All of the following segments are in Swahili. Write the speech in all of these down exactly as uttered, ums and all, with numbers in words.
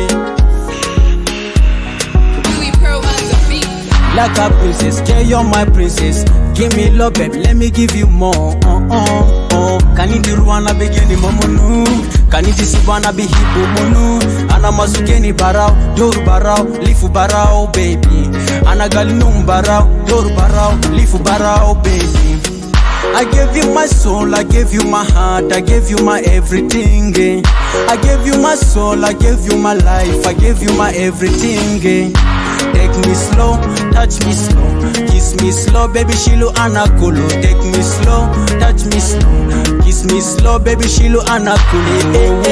Like a princess, yeah, you're my princess. Give me love, baby, let me give you more. Uh, uh, uh. Kanidi Ruwa na begini momonu, kanidi subana bihibu monu. Ana mazukeni barao, doru barao, lifu barao, baby. Ana galinum barao, doru barao, lifu barao, baby. I gave you my soul, I gave you my heart, I gave you my everything, eh. I gave you my soul, I gave you my life, I gave you my everything, eh. Take me slow, touch me slow, kiss me slow, baby Shilu anakulu. Take me slow, touch me slow, kiss me slow, baby Shilu anakulu. Eh,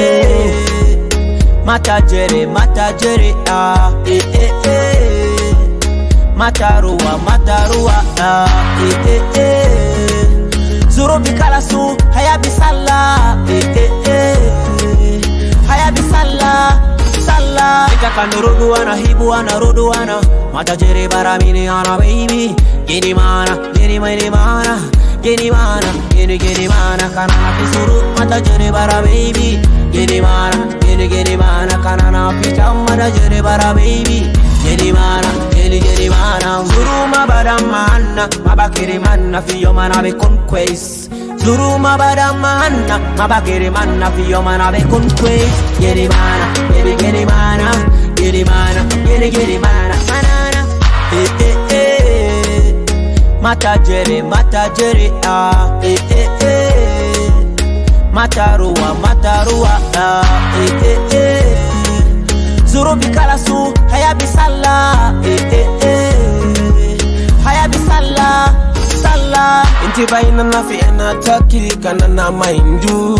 eh, mata jere, mata jere, ah, eh, eh, eh. Mata ruwa, mata ruwa, ah, eh, eh, eh. Zuru bikala su, haya bisala, eh, eh, eh. Haya bisala, sala. Eka kanorudu ana, hibu ana, rudu ana. Mata jere bara mini ana, baby. Gini mana, gini mani mana. Gini mana, gini gini mana. Kanana pisuru, mata jere bara baby. Gini mana, gini gini mana. Kanana picham, mata jere bara baby. Gini mana, gini gini mana. Zuru mabada mana, mabakiri mana. Fiyo mana be conquest. Zuru mabada mana, mabakiri mana. Fiyo mana be conquest. Gini mana, gini gini mana. Gini mana, gini gini mana. Manana, eh eh eh. Mata jere, mata jere, ah, eh eh eh. Mata ruwa, mata ruwa, ah, eh eh eh. Zuru bikala su, haya bisala, eh eh eh. Haya bisala, sala. Inti baina na fi ena taki kana na maindu.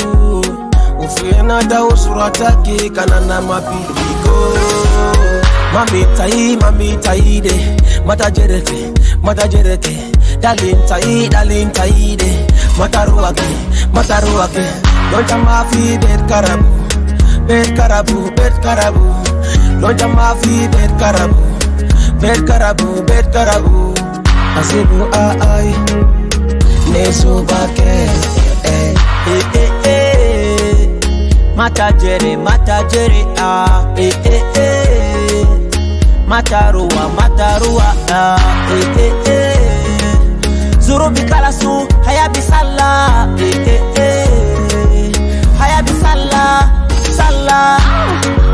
Ufi ena da usura taki kana na mapiko. Mami tai, mami tai de. Mata jerete, mata jerete. Darling tai, darling tai de. Mata ruwake, mata ruwake. Lonja mafi bet karabu. Bet karabu, bet karabu. Lonja mafi bet karabu. Bet karabu, bet karabu. Asibu ai nesu bake eh eh eh eh. Mata jere, mata jere, ah, eh eh eh. Mata ruwa, mata ruwa, ah, eh eh eh. Zuru bikala su, haya bisala, eh eh eh. Haya bisala, sala.